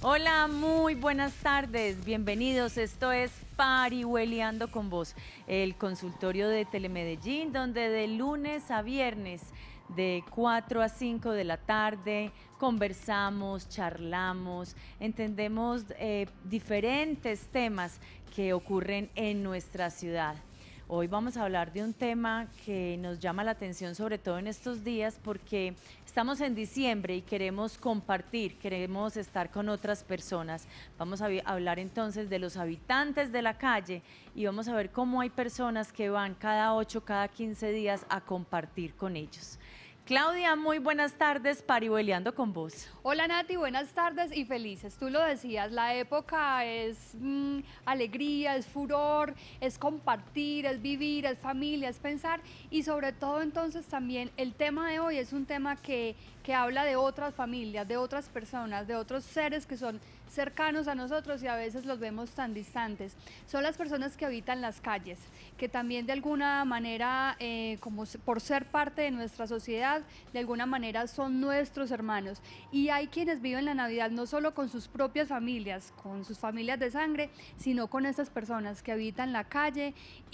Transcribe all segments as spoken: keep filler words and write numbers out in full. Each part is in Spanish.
Hola, muy buenas tardes, bienvenidos. Esto es Parihueliando con Vos, el consultorio de Telemedellín, donde de lunes a viernes, de cuatro a cinco de la tarde, conversamos, charlamos, entendemos eh, diferentes temas que ocurren en nuestra ciudad. Hoy vamos a hablar de un tema que nos llama la atención, sobre todo en estos días, porque estamos en diciembre y queremos compartir, queremos estar con otras personas. Vamos a hablar entonces de los habitantes de la calle y vamos a ver cómo hay personas que van cada ocho, cada quince días a compartir con ellos. Claudia, muy buenas tardes, Parihueliando con Vos. Hola Nati, buenas tardes y felices. Tú lo decías, la época es mmm, alegría, es furor, es compartir, es vivir, es familia, es pensar y sobre todo entonces también el tema de hoy es un tema que, que habla de otras familias, de otras personas, de otros seres que son cercanos a nosotros y a veces los vemos tan distantes. Son las personas que habitan las calles, que también de alguna manera, eh, como por ser parte de nuestra sociedad, de alguna manera son nuestros hermanos. Y hay quienes viven la Navidad no solo con sus propias familias, con sus familias de sangre, sino con estas personas que habitan la calle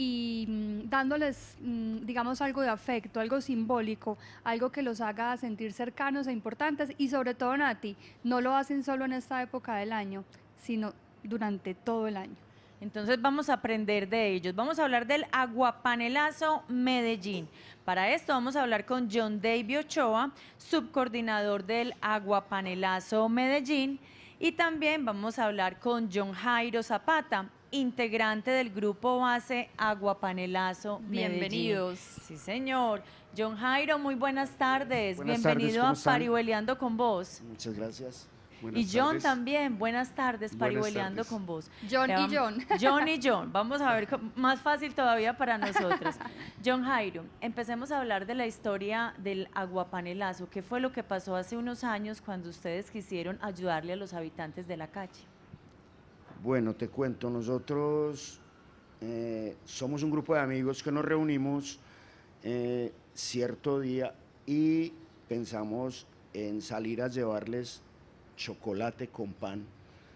y mmm, dándoles, mmm, digamos, algo de afecto, algo simbólico, algo que los haga sentir cercanos e importantes y sobre todo, Nati, no lo hacen solo en esta época del año, sino durante todo el año. Entonces vamos a aprender de ellos. Vamos a hablar del Aguapanelazo Medellín. Para esto vamos a hablar con John Davy Ochoa, subcoordinador del Aguapanelazo Medellín. Y también vamos a hablar con John Jairo Zapata, integrante del grupo base Aguapanelazo Medellín. Bienvenidos. Sí, señor. John Jairo, muy buenas tardes. Buenas Bienvenido tardes, a Parihueliando con Vos. Muchas gracias. Buenas y John tardes. También, buenas tardes, Parihueliando con Vos. John vamos, y John. John y John, vamos a ver, más fácil todavía para nosotros. John Jairo, empecemos a hablar de la historia del Aguapanelazo. ¿Qué fue lo que pasó hace unos años cuando ustedes quisieron ayudarle a los habitantes de la calle? Bueno, te cuento, nosotros eh, somos un grupo de amigos que nos reunimos eh, cierto día y pensamos en salir a llevarles chocolate con pan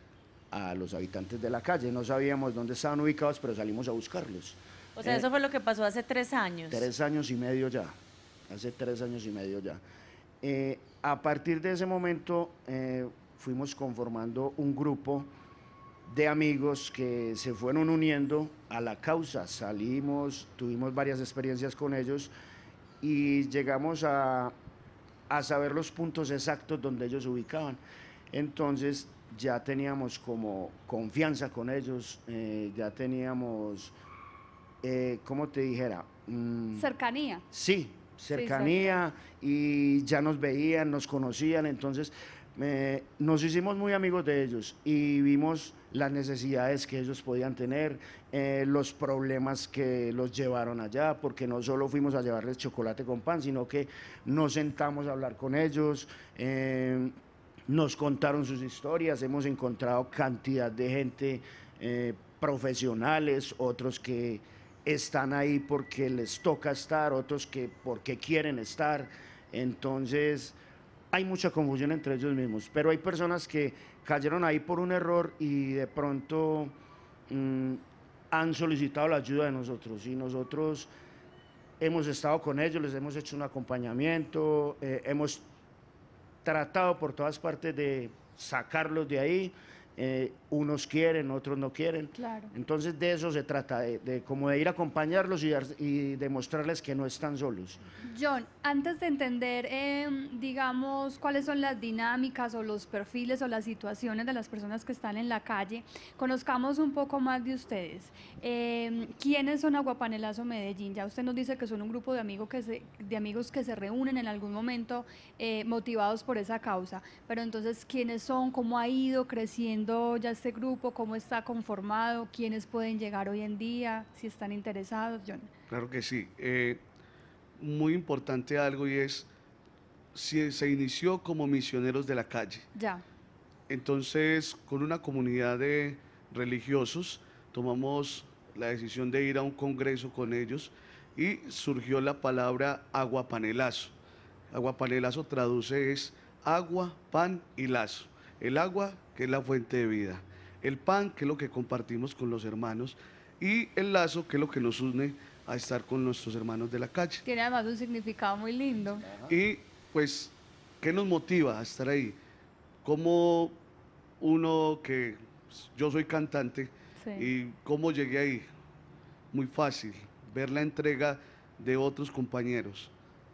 a los habitantes de la calle. No sabíamos dónde estaban ubicados, pero salimos a buscarlos. O sea, eh, eso fue lo que pasó hace tres años. Tres años y medio ya, hace tres años y medio ya. Eh, a partir de ese momento eh, fuimos conformando un grupo de amigos que se fueron uniendo a la causa. Salimos, tuvimos varias experiencias con ellos y llegamos a, a saber los puntos exactos donde ellos se ubicaban. Entonces ya teníamos como confianza con ellos, eh, ya teníamos, eh, ¿cómo te dijera? Mm, cercanía. Sí, cercanía, sí, y ya nos veían, nos conocían, entonces eh, nos hicimos muy amigos de ellos y vimos las necesidades que ellos podían tener, eh, los problemas que los llevaron allá, porque no solo fuimos a llevarles chocolate con pan, sino que nos sentamos a hablar con ellos, eh, nos contaron sus historias, hemos encontrado cantidad de gente, eh, profesionales, otros que están ahí porque les toca estar, otros que porque quieren estar, entonces hay mucha confusión entre ellos mismos, pero hay personas que cayeron ahí por un error y de pronto mmm, han solicitado la ayuda de nosotros y nosotros hemos estado con ellos, les hemos hecho un acompañamiento, eh, hemos tratado por todas partes de sacarlos de ahí, eh, unos quieren, otros no quieren, claro. Entonces de eso se trata, de, de como de ir a acompañarlos y, y demostrarles que no están solos. John, antes de entender, eh, digamos, cuáles son las dinámicas o los perfiles o las situaciones de las personas que están en la calle, conozcamos un poco más de ustedes. Eh, ¿Quiénes son Aguapanelazo Medellín? Ya usted nos dice que son un grupo de amigos que se, de amigos que se reúnen en algún momento eh, motivados por esa causa, pero entonces, ¿quiénes son? ¿Cómo ha ido creciendo ya este grupo? ¿Cómo está conformado? ¿Quiénes pueden llegar hoy en día? Si están interesados, John. Claro que sí. Eh, muy importante algo y es, si se inició como misioneros de la calle. Ya. Entonces, con una comunidad de religiosos, tomamos la decisión de ir a un congreso con ellos y surgió la palabra aguapanelazo. Aguapanelazo traduce es agua, pan y lazo. El agua que es la fuente de vida, el pan, que es lo que compartimos con los hermanos, y el lazo, que es lo que nos une a estar con nuestros hermanos de la calle. Tiene además un significado muy lindo. Y pues, ¿qué nos motiva a estar ahí? Como uno que, yo soy cantante, Sí. y cómo llegué ahí, muy fácil, ver la entrega de otros compañeros,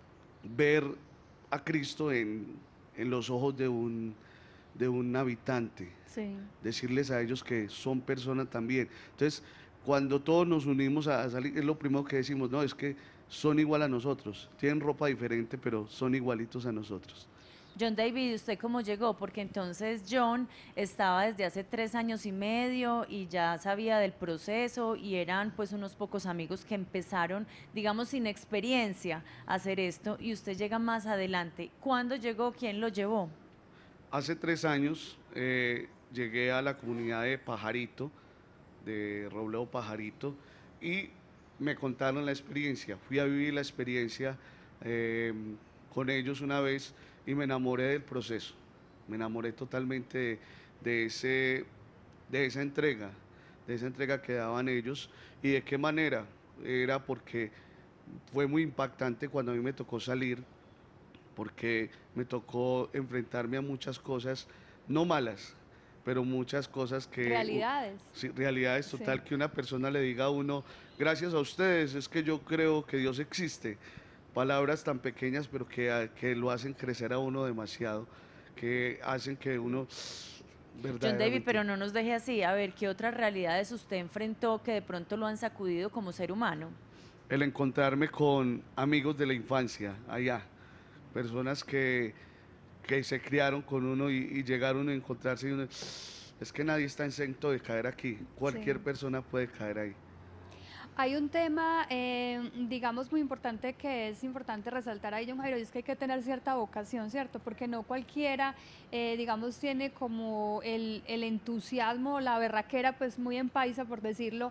ver a Cristo en, en los ojos de un, de un habitante, Sí. decirles a ellos que son personas también. Entonces, cuando todos nos unimos a, a salir, es lo primero que decimos, no, es que son igual a nosotros, tienen ropa diferente, pero son igualitos a nosotros. John David, ¿usted cómo llegó? Porque entonces John estaba desde hace tres años y medio y ya sabía del proceso y eran pues unos pocos amigos que empezaron, digamos, sin experiencia a hacer esto y usted llega más adelante. ¿Cuándo llegó? ¿Quién lo llevó? Hace tres años eh, llegué a la comunidad de Pajarito, de Robledo Pajarito, y me contaron la experiencia. Fui a vivir la experiencia eh, con ellos una vez y me enamoré del proceso. Me enamoré totalmente de, de, ese, de esa entrega, de esa entrega que daban ellos. ¿Y de qué manera? Era porque fue muy impactante cuando a mí me tocó salir, porque me tocó enfrentarme a muchas cosas, no malas, pero muchas cosas que... Realidades. Sí, realidades Sí. total, que una persona le diga a uno, gracias a ustedes, es que yo creo que Dios existe. Palabras tan pequeñas, pero que, que lo hacen crecer a uno demasiado, que hacen que uno... John David, verdaderamente- pero no nos deje así. A ver, ¿qué otras realidades usted enfrentó que de pronto lo han sacudido como ser humano? El encontrarme con amigos de la infancia allá, personas que, que se criaron con uno y, y llegaron a encontrarse y uno, es que nadie está exento de caer aquí, cualquier Sí. persona puede caer ahí. Hay un tema, eh, digamos, muy importante que es importante resaltar ahí, John Jairo, y es que hay que tener cierta vocación, ¿cierto? Porque no cualquiera, eh, digamos, tiene como el, el entusiasmo, la berraquera, pues muy en paisa, por decirlo,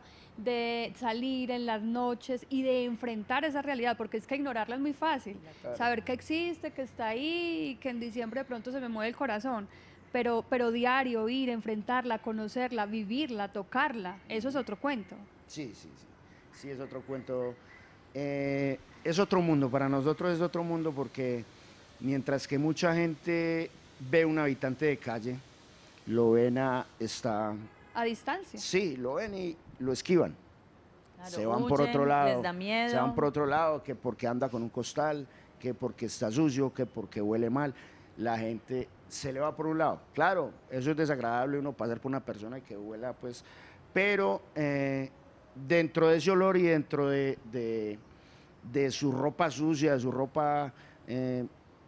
de salir en las noches y de enfrentar esa realidad, porque es que ignorarla es muy fácil. Saber que existe, que está ahí y que en diciembre de pronto se me mueve el corazón. Pero, pero diario, ir, enfrentarla, conocerla, vivirla, tocarla, eso es otro cuento. Sí, sí, sí. Sí, es otro cuento. Eh, es otro mundo, para nosotros es otro mundo porque mientras que mucha gente ve un habitante de calle, lo ven a, está, A distancia. sí, lo ven y lo esquivan. Claro, Se van por huyen, otro lado. les da miedo. Se van por otro lado, que porque anda con un costal, que porque está sucio, que porque huele mal. La gente se le va por un lado. Claro, eso es desagradable uno pasar por una persona que huela, pues, pero eh, dentro de ese olor y dentro de, de, de su ropa sucia, de su ropa eh,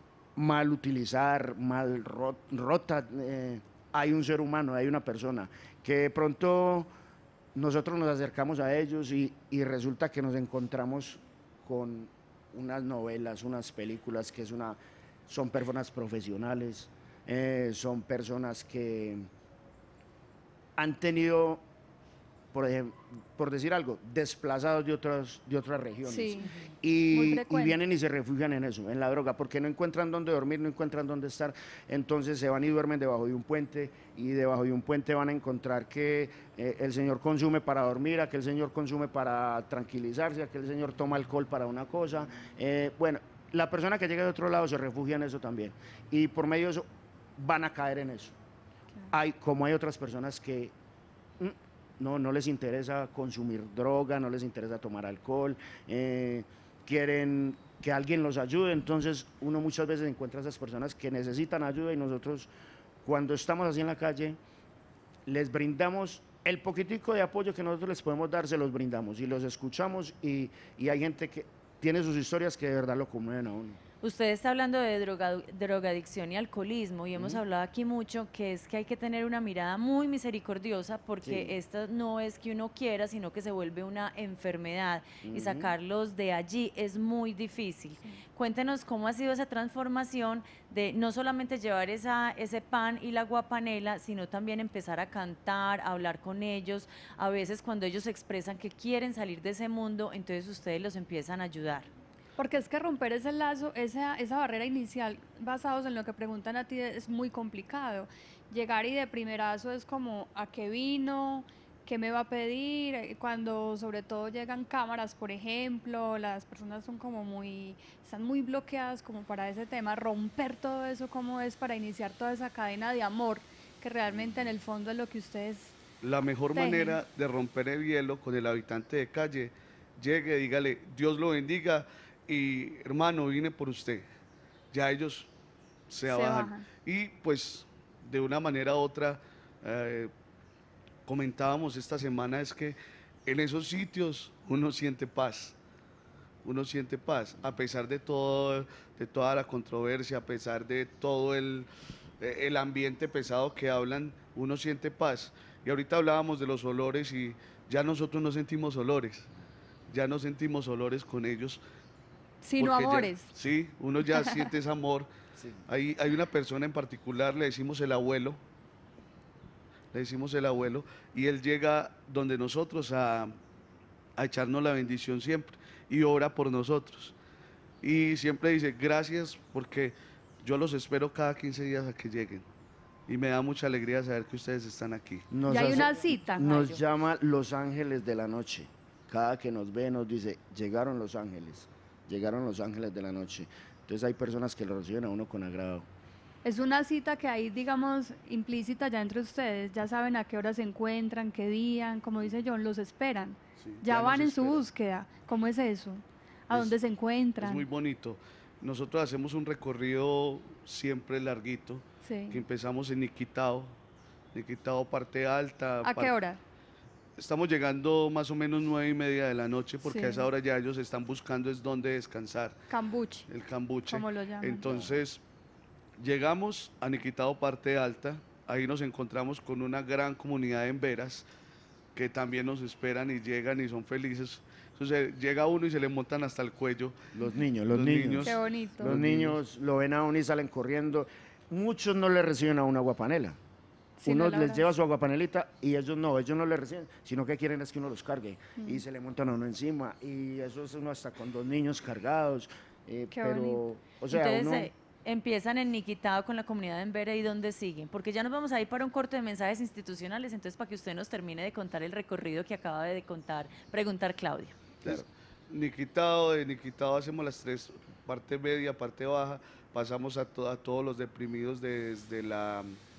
mal utilizar, mal ro- rota, eh, hay un ser humano, hay una persona que de pronto nosotros nos acercamos a ellos y, y resulta que nos encontramos con unas novelas, unas películas que es una, son personas profesionales, eh, son personas que han tenido, por ejemplo, por decir algo, desplazados de otras, de otras regiones. Sí. Muy Y, y frecuente. vienen y se refugian en eso, en la droga, porque no encuentran dónde dormir, no encuentran dónde estar, entonces se van y duermen debajo de un puente, y debajo de un puente van a encontrar que eh, el señor consume para dormir, aquel señor consume para tranquilizarse, aquel señor toma alcohol para una cosa. Eh, bueno, la persona que llega de otro lado se refugia en eso también, y por medio de eso van a caer en eso. Hay, como hay otras personas que mm, no, no les interesa consumir droga, no les interesa tomar alcohol, eh, quieren que alguien los ayude, entonces uno muchas veces encuentra a esas personas que necesitan ayuda y nosotros cuando estamos así en la calle les brindamos el poquitico de apoyo que nosotros les podemos dar, se los brindamos y los escuchamos y, y hay gente que tiene sus historias que de verdad lo conmueven a uno. Usted está hablando de droga, drogadicción y alcoholismo y hemos hablado aquí mucho que es que hay que tener una mirada muy misericordiosa porque Sí. esto no es que uno quiera, sino que se vuelve una enfermedad y sacarlos de allí es muy difícil. Cuéntenos cómo ha sido esa transformación de no solamente llevar esa, ese pan y la guapanela, sino también empezar a cantar, a hablar con ellos. A veces cuando ellos expresan que quieren salir de ese mundo, entonces ustedes los empiezan a ayudar. Porque es que romper ese lazo, esa, esa barrera inicial, basados en lo que preguntan a ti, es muy complicado. Llegar y de primerazo es como, ¿a qué vino? ¿Qué me va a pedir? Cuando sobre todo llegan cámaras, por ejemplo, las personas son como muy, están muy bloqueadas como para ese tema. Romper todo eso, ¿cómo es para iniciar toda esa cadena de amor? Que realmente en el fondo es lo que ustedes La mejor tejen. manera de romper el hielo con el habitante de calle, llegue, dígale, Dios lo bendiga y hermano, vine por usted. Ya ellos se, Se abajan. bajan. Y pues de una manera u otra, eh, comentábamos esta semana, es que en esos sitios uno siente paz. Uno siente paz, a pesar de todo, de toda la controversia, a pesar de todo el, eh, el ambiente pesado que hablan, uno siente paz. Y ahorita hablábamos de los olores y ya nosotros no sentimos olores, ya no sentimos olores con ellos. Sino porque ya- amores. sí, uno ya siente ese amor. Sí. Hay, hay una persona en particular, le decimos el abuelo, le decimos el abuelo, y él llega donde nosotros a, a echarnos la bendición siempre y ora por nosotros. Y siempre dice, gracias porque yo los espero cada quince días a que lleguen. Y me da mucha alegría saber que ustedes están aquí. Nos Y hay hace- una cita, Nos Jairo. llama Los Ángeles de la Noche. Cada que nos ve nos dice, llegaron los ángeles, llegaron los ángeles de la noche. Entonces hay personas que lo reciben a uno con agrado. Es una cita que hay, digamos, implícita ya entre ustedes. Ya saben a qué hora se encuentran, qué día, como dice John, los esperan. Sí, ya ya van nos en su esperan. búsqueda. ¿Cómo es eso? ¿A Es- dónde se encuentran? Es muy bonito. Nosotros hacemos un recorrido siempre larguito, Sí. que empezamos en Niquitao, Niquitao parte alta. ¿A par- qué hora? Estamos llegando más o menos nueve y media de la noche porque Sí. a esa hora ya ellos están buscando es dónde descansar, Cambuche, el cambuche. como lo llaman. Entonces, llegamos a Niquitao parte alta, ahí nos encontramos con una gran comunidad en Veras que también nos esperan y llegan y son felices. Entonces, llega uno y se le montan hasta el cuello. Los niños, los, Los niños. niños. Qué bonito. Los niños lo ven a uno y salen corriendo. Muchos no le reciben a una aguapanela. Sí, Uno no la les verdad. lleva su aguapanelita y ellos no, ellos no le reciben, sino que quieren es que uno los cargue Mm. y se le montan a uno encima y eso es uno hasta con dos niños cargados, eh, Qué pero, bonito. o sea, Entonces uno, eh, empiezan en Niquitao con la comunidad en Vera y dónde siguen, porque ya nos vamos a ir para un corte de mensajes institucionales, entonces para que usted nos termine de contar el recorrido que acaba de contar, preguntar Claudia. Entonces, Niquitao, de Niquitao hacemos las tres, parte media, parte baja, pasamos a, to- a todos los deprimidos desde la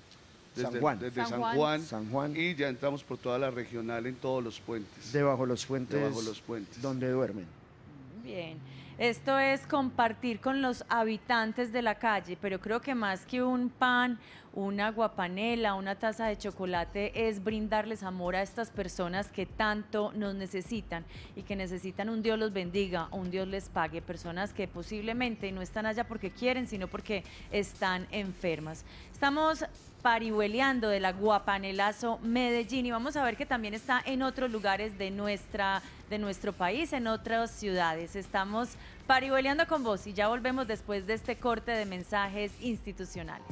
San desde, Juan. desde San San, Juan. Juan, San Juan, y ya entramos por toda la regional en todos los puentes. debajo los puentes, Debajo los puentes. donde duermen. Bien, esto es compartir con los habitantes de la calle, pero creo que más que un pan, una aguapanela, una taza de chocolate, es brindarles amor a estas personas que tanto nos necesitan y que necesitan un Dios los bendiga, un Dios les pague, personas que posiblemente no están allá porque quieren, sino porque están enfermas. Estamos parihueleando del aguapanelazo Medellín y vamos a ver que también está en otros lugares de, nuestra, de nuestro país, en otras ciudades. Estamos parihueleando con vos y ya volvemos después de este corte de mensajes institucionales.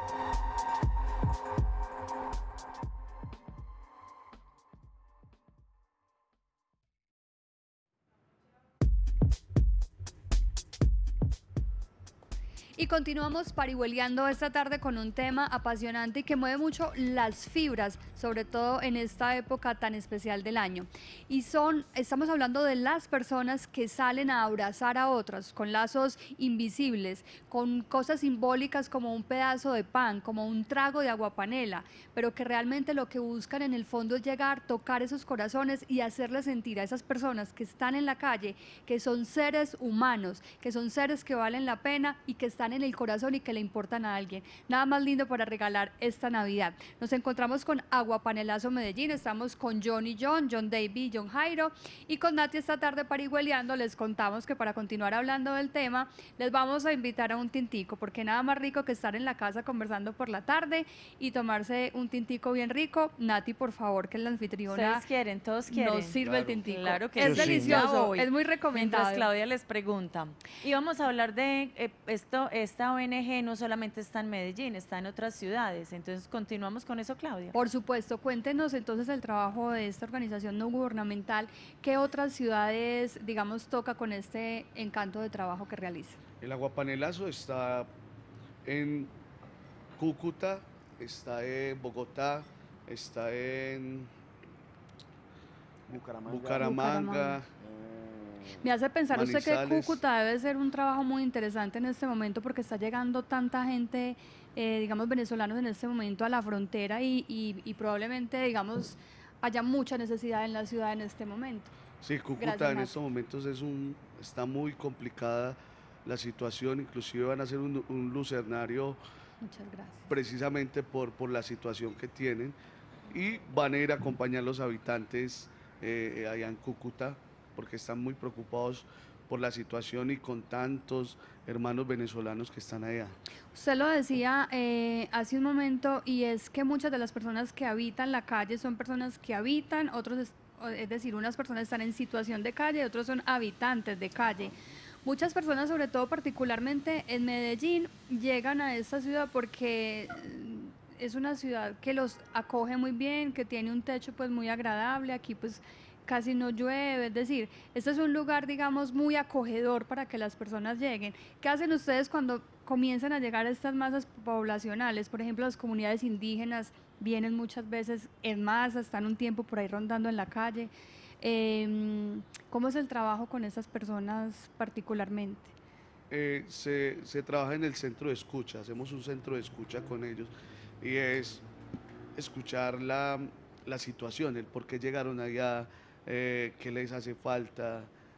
Y continuamos parihueleando esta tarde con un tema apasionante y que mueve mucho las fibras, sobre todo en esta época tan especial del año. Y son, estamos hablando de las personas que salen a abrazar a otras con lazos invisibles, con cosas simbólicas como un pedazo de pan, como un trago de aguapanela, pero que realmente lo que buscan en el fondo es llegar, tocar esos corazones y hacerles sentir a esas personas que están en la calle, que son seres humanos, que son seres que valen la pena y que están en el corazón y que le importan a alguien. Nada más lindo para regalar esta Navidad. Nos encontramos con Aguapanelazo Medellín, estamos con John y John, John David, John Jairo, y con Nati esta tarde parihueleando. Les contamos que para continuar hablando del tema, les vamos a invitar a un tintico, porque nada más rico que estar en la casa conversando por la tarde y tomarse un tintico bien rico. Nati, por favor, que es la anfitriona ¿Ustedes quieren? ¿Todos quieren? nos sirve el Claro. tintico. Claro que es sí. delicioso, Ya voy. es muy Mientras recomendado. Claudia les pregunta. Y vamos a hablar de eh, esto, esta O N G no solamente está en Medellín, está en otras ciudades. Entonces, continuamos con eso, Claudia. Por supuesto. supuesto, cuéntenos entonces el trabajo de esta organización no gubernamental. ¿Qué otras ciudades, digamos, toca con este encanto de trabajo que realiza? El aguapanelazo está en Cúcuta, está en Bogotá, está en Bucaramanga. Bucaramanga, Eh, Me hace pensar usted que Manizales. Cúcuta debe ser un trabajo muy interesante en este momento porque está llegando tanta gente, eh, digamos, venezolanos en este momento a la frontera y, y- y probablemente, digamos, haya mucha necesidad en la ciudad en este momento. Sí, Cúcuta Gracias, en Matt. estos momentos es un, está muy complicada la situación, inclusive van a hacer un, un lucernario Muchas gracias. precisamente por, por la situación que tienen y van a ir a acompañar a los habitantes eh, allá en Cúcuta porque están muy preocupados por la situación y con tantos hermanos venezolanos que están allá. Usted lo decía eh, hace un momento y es que muchas de las personas que habitan la calle son personas que habitan, otros, es, o- es decir, unas personas están en situación de calle, otros son habitantes de calle. Muchas personas, sobre todo particularmente en Medellín, llegan a esta ciudad porque mm, es una ciudad que los acoge muy bien, que tiene un techo pues muy agradable, aquí pues casi no llueve, es decir, este es un lugar, digamos, muy acogedor para que las personas lleguen. ¿Qué hacen ustedes cuando comienzan a llegar a estas masas poblacionales? Por ejemplo, las comunidades indígenas vienen muchas veces en masa, están un tiempo por ahí rondando en la calle. Eh, ¿Cómo es el trabajo con estas personas particularmente? Eh, se, se trabaja en el centro de escucha, hacemos un centro de escucha con ellos y es escuchar la, la situación, el por qué llegaron allá, eh, qué les hace falta,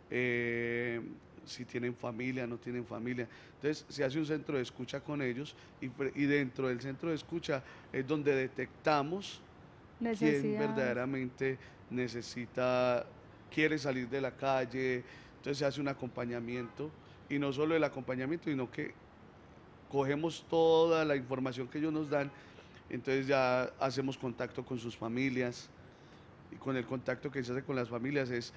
eh, si tienen familia, no tienen familia. Entonces se hace un centro de escucha con ellos y, pre- y dentro del centro de escucha es donde detectamos quién Necesidades. verdaderamente necesita, quiere salir de la calle. Entonces se hace un acompañamiento y no solo el acompañamiento, sino que cogemos toda la información que ellos nos dan, entonces ya hacemos contacto con sus familias y con el contacto que se hace con las familias es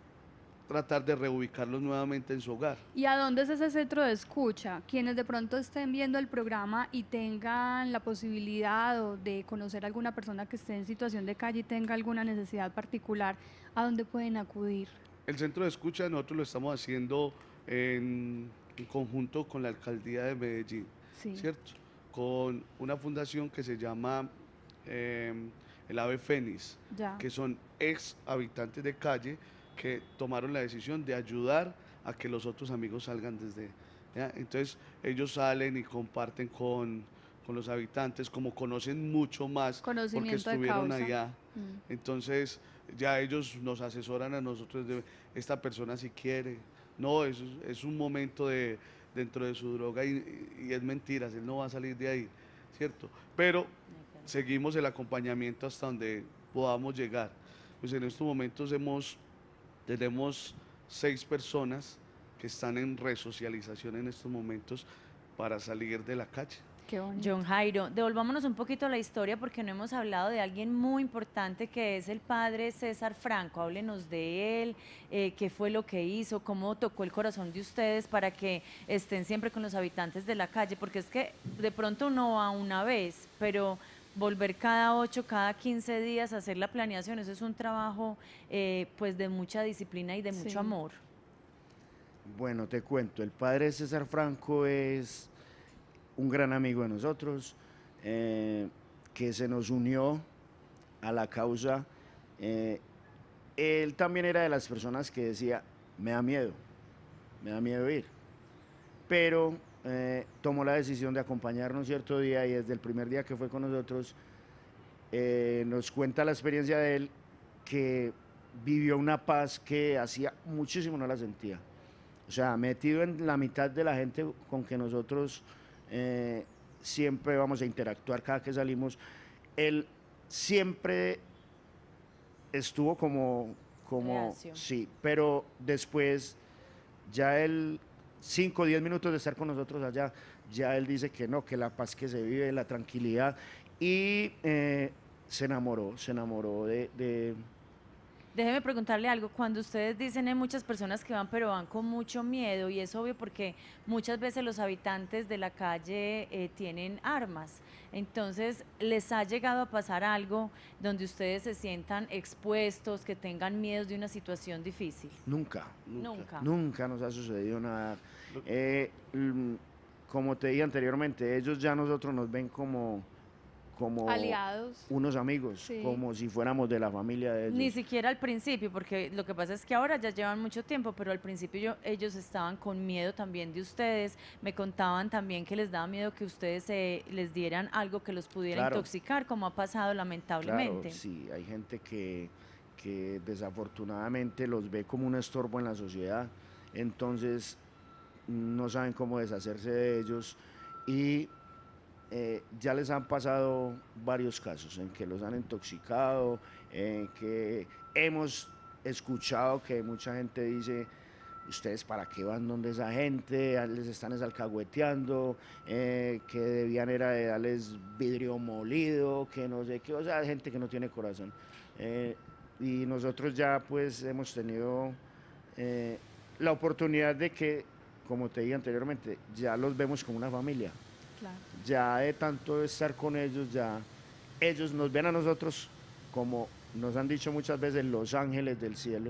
tratar de reubicarlos nuevamente en su hogar. ¿Y a dónde es ese centro de escucha? Quienes de pronto estén viendo el programa y tengan la posibilidad o de conocer a alguna persona que esté en situación de calle y tenga alguna necesidad particular, ¿a dónde pueden acudir? El centro de escucha nosotros lo estamos haciendo en, en conjunto con la alcaldía de Medellín, Sí, ¿cierto? Con una fundación que se llama eh, el Ave Fénix, ya. que son ex habitantes de calle que tomaron la decisión de ayudar a que los otros amigos salgan desde... ¿ya? Entonces ellos salen y comparten con, con los habitantes, como conocen mucho más porque Conocimiento de estuvieron causa. allá. Mm. Entonces ya ellos nos asesoran a nosotros de esta persona si quiere. No, es, es un momento de, dentro de su droga y, y es mentiras, él no va a salir de ahí, ¿cierto? Pero seguimos el acompañamiento hasta donde podamos llegar. Pues en estos momentos hemos, tenemos seis personas que están en resocialización en estos momentos para salir de la calle. Qué bonito. John Jairo, devolvámonos un poquito a la historia porque no hemos hablado de alguien muy importante que es el padre César Franco. Háblenos de él, eh, qué fue lo que hizo, cómo tocó el corazón de ustedes para que estén siempre con los habitantes de la calle, porque es que de pronto uno va una vez, pero volver cada ocho, cada quince días a hacer la planeación, eso es un trabajo eh, pues de mucha disciplina y de mucho Sí. amor. Bueno, te cuento, el padre César Franco es un gran amigo de nosotros, eh, que se nos unió a la causa. Eh, él también era de las personas que decía, me da miedo, me da miedo ir, pero eh, tomó la decisión de acompañarnos cierto día y desde el primer día que fue con nosotros, eh, nos cuenta la experiencia de él, que vivió una paz que hacía muchísimo no la sentía. O sea, metido en la mitad de la gente con que nosotros eh, siempre vamos a interactuar cada que salimos, él siempre estuvo como, como Reacio. sí, pero después ya él, cinco o diez minutos de estar con nosotros allá, ya él dice que no, que la paz que se vive, la tranquilidad, y eh, se enamoró, se enamoró de, de, Déjeme preguntarle algo. Cuando ustedes dicen hay muchas personas que van, pero van con mucho miedo, y es obvio porque muchas veces los habitantes de la calle eh, tienen armas. Entonces, ¿les ha llegado a pasar algo donde ustedes se sientan expuestos, que tengan miedos de una situación difícil? Nunca, Nunca. nunca nos ha sucedido nada. Eh, mm, como te dije anteriormente, ellos ya nosotros nos ven como, como Aliados. unos amigos, Sí. como si fuéramos de la familia de ellos. Ni siquiera al principio, porque lo que pasa es que ahora ya llevan mucho tiempo, pero al principio yo- ellos estaban con miedo también de ustedes. Me contaban también que les daba miedo que ustedes eh, les dieran algo que los pudiera Claro. intoxicar, como ha pasado lamentablemente. Claro, sí, hay gente que, que desafortunadamente los ve como un estorbo en la sociedad, entonces no saben cómo deshacerse de ellos y eh, ya les han pasado varios casos en que los han intoxicado, en que hemos escuchado que mucha gente dice, ustedes para qué van donde esa gente, Ah, les están es alcahueteando, eh, que debían era de darles vidrio molido, que no sé qué, o sea, gente que no tiene corazón. Eh, y nosotros ya pues hemos tenido eh, la oportunidad de que, como te dije anteriormente, ya los vemos como una familia. Claro. Ya de tanto estar con ellos, ya ellos nos ven a nosotros como nos han dicho muchas veces los ángeles del cielo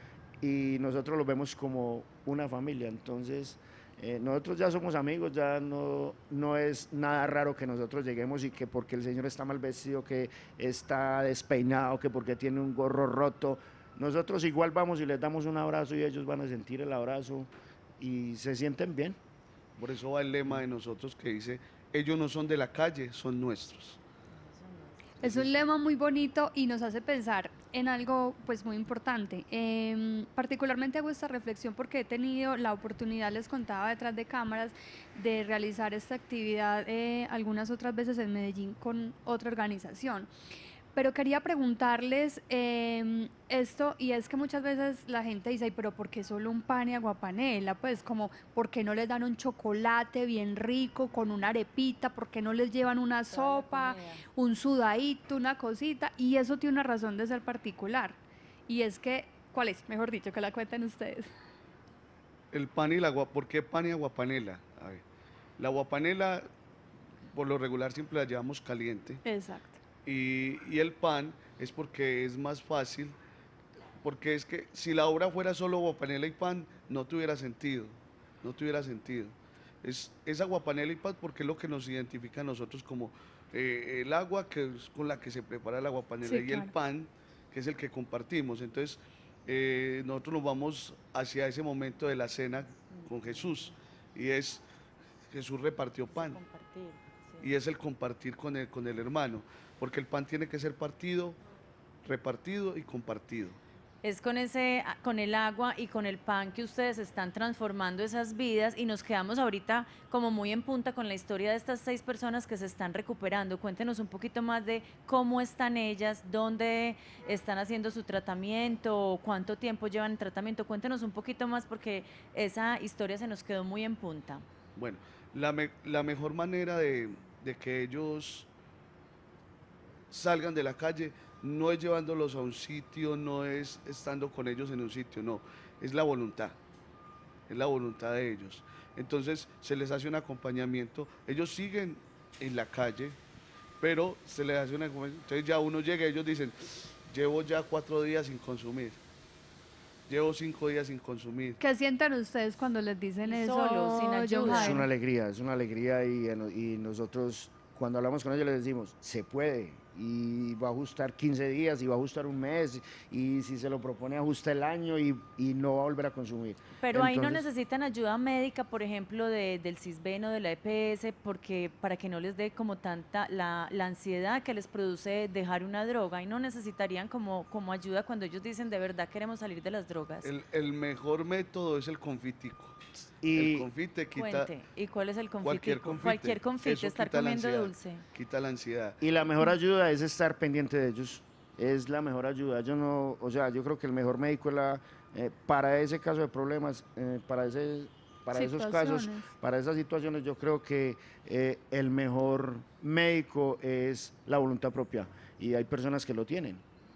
y nosotros los vemos como una familia. Entonces, eh, nosotros ya somos amigos, ya no, no es nada raro que nosotros lleguemos y que porque el señor está mal vestido, que está despeinado, que porque tiene un gorro roto, nosotros igual vamos y les damos un abrazo y ellos van a sentir el abrazo y se sienten bien. Por eso va el lema de nosotros que dice, ellos no son de la calle, son nuestros. Es un lema muy bonito y nos hace pensar en algo pues muy importante. Em, particularmente hago esta reflexión porque he tenido la oportunidad, les contaba detrás de cámaras, de realizar esta actividad eh, algunas otras veces en Medellín con otra organización. Pero quería preguntarles em, esto, y es que muchas veces la gente dice, "Ay, pero ¿por qué solo un pan y aguapanela? Pues como, ¿por qué no les dan un chocolate bien rico con una arepita? ¿Por qué no les llevan una Toda la sopa, comida. un sudadito, una cosita?" Y eso tiene una razón de ser particular. Y es que, ¿cuál es? Mejor dicho, que la cuenten ustedes. El pan y la agua, ¿por qué pan y aguapanela? A ver, la aguapanela, por lo regular, siempre la llevamos caliente. Exacto. Y, y el pan es porque es más fácil, porque es que si la obra fuera solo aguapanela y pan, no tuviera sentido, no tuviera sentido. Es, es aguapanela y pan porque es lo que nos identifica a nosotros como eh, el agua que es con la que se prepara la aguapanela Sí, y el claro. pan, que es el que compartimos. Entonces, eh, nosotros nos vamos hacia ese momento de la cena con Jesús, y es, Jesús repartió pan. Compartir, sí. Y es el compartir con el, con el hermano, porque el pan tiene que ser partido, repartido y compartido. Es con ese, con el agua y con el pan que ustedes están transformando esas vidas, y nos quedamos ahorita como muy en punta con la historia de estas seis personas que se están recuperando. Cuéntenos un poquito más de cómo están ellas, dónde están haciendo su tratamiento, cuánto tiempo llevan en tratamiento. Cuéntenos un poquito más porque esa historia se nos quedó muy en punta. Bueno, la, me- la mejor manera de, de que ellos salgan de la calle no es llevándolos a un sitio, no es estando con ellos en un sitio, no, es la voluntad, es la voluntad de ellos. Entonces se les hace un acompañamiento, ellos siguen en la calle, pero se les hace un acompañamiento. Entonces ya uno llega y ellos dicen, llevo ya cuatro días sin consumir, llevo cinco días sin consumir. ¿Qué sienten ustedes cuando les dicen Y eso? solos, sin John ayuda. Es Jairo? una alegría, es una alegría y, y nosotros cuando hablamos con ellos les decimos, se puede y va a ajustar quince días y va a ajustar un mes y si se lo propone ajusta el año y, y no va a volver a consumir. Pero ahí no Entonces, necesitan ayuda médica, por ejemplo, de- del CISBEN o de la E P S, porque para que no les dé como tanta la, la ansiedad que les produce dejar una droga, y no necesitarían como, como ayuda cuando ellos dicen de verdad queremos salir de las drogas. El, el mejor método es el confitico. Y el confite quita Cuente, ¿y cuál es el confite? cualquier confite. Cualquier confite, Eso estar quita la comiendo ansiedad, dulce. Quita la ansiedad. Y la mejor ayuda es estar pendiente de ellos. Es la mejor ayuda. Yo no, o sea, yo creo que el mejor médico es la, eh, para ese caso de problemas, eh, para ese, para esos casos, Situaciones. para esas situaciones, yo creo que eh, el mejor médico es la voluntad propia. Y hay personas que lo tienen.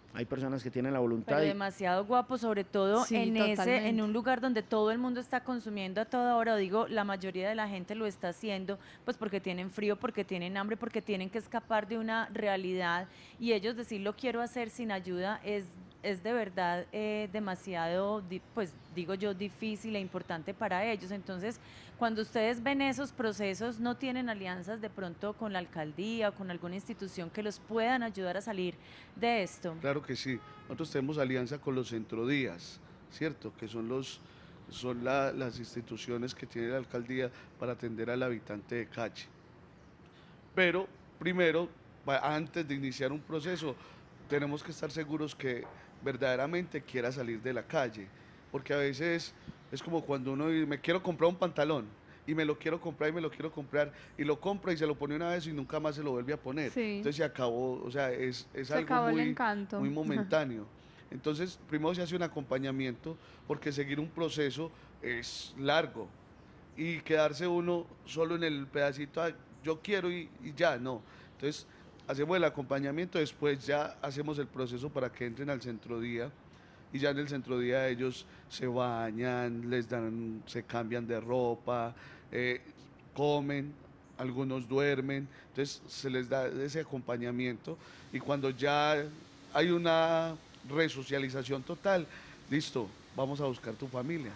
hay personas que tienen la voluntad. Pero y, demasiado guapo, sobre todo Sí, en ese, totalmente. en un lugar donde todo el mundo está consumiendo a toda hora, o digo, la mayoría de la gente lo está haciendo, pues porque tienen frío, porque tienen hambre, porque tienen que escapar de una realidad, y ellos decir lo quiero hacer sin ayuda es, es de verdad eh, demasiado, di- pues digo yo, difícil e importante para ellos. Entonces, cuando ustedes ven esos procesos, ¿no tienen alianzas de pronto con la alcaldía o con alguna institución que los puedan ayudar a salir de esto? Claro que sí. Nosotros tenemos alianza con los centrodías, ¿cierto? Que son, los, son la- las instituciones que tiene la alcaldía para atender al habitante de calle. Pero primero, pa- antes de iniciar un proceso, tenemos que estar seguros que verdaderamente quiera salir de la calle, porque a veces es como cuando uno dice, me quiero comprar un pantalón y me lo quiero comprar y me lo quiero comprar y lo compra y se lo pone una vez y nunca más se lo vuelve a poner. Sí. Entonces se acabó, o sea, es, es Se algo acabó el muy, encanto. muy momentáneo. Entonces, primero se hace un acompañamiento porque seguir un proceso es largo y quedarse uno solo en el pedacito, "Ah, yo quiero y, y ya, no. Entonces, hacemos el acompañamiento, después ya hacemos el proceso para que entren al centro día y ya en el centro día ellos se bañan, les dan, se cambian de ropa, eh, comen, algunos duermen, entonces se les da ese acompañamiento y cuando ya hay una resocialización total, listo, vamos a buscar tu familia.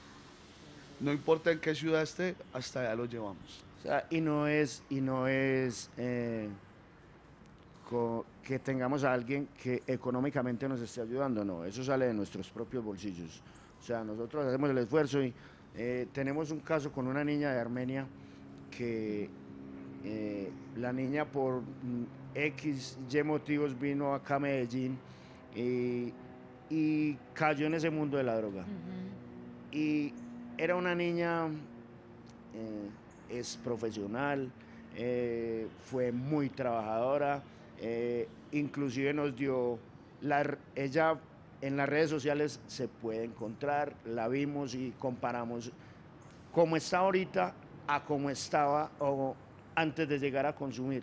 No importa en qué ciudad esté, hasta allá lo llevamos. o sea, y no es, y no es eh, co- que tengamos a alguien que económicamente nos esté ayudando, no, eso sale de nuestros propios bolsillos. O sea, nosotros hacemos el esfuerzo y eh, tenemos un caso con una niña de Armenia que eh, la niña por mm, X, Y motivos vino acá a Medellín y, y cayó en ese mundo de la droga. Ujú. Y era una niña, eh, es profesional, eh, fue muy trabajadora, eh, inclusive nos dio, la, r- ella en las redes sociales se puede encontrar, la vimos y comparamos cómo está ahorita a cómo estaba o antes de llegar a consumir.